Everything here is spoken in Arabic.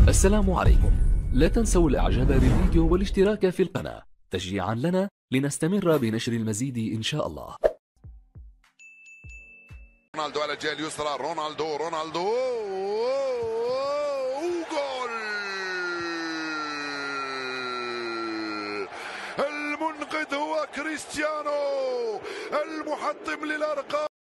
السلام عليكم. لا تنسوا الاعجاب بالفيديو والاشتراك في القناة تشجيعا لنا لنستمر بنشر المزيد ان شاء الله. رونالدو على الجهه اليسرى، رونالدو جول. المنقذ هو كريستيانو، المحطم للارقام.